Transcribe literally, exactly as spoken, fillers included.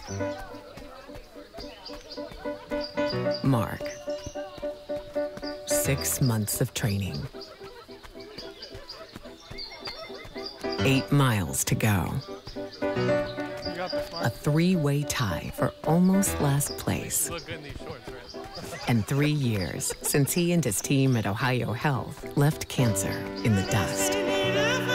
Marc. Six months of training. Eight miles to go. A three-way tie for almost last place. And three years since he and his team at OhioHealth left cancer in the dust.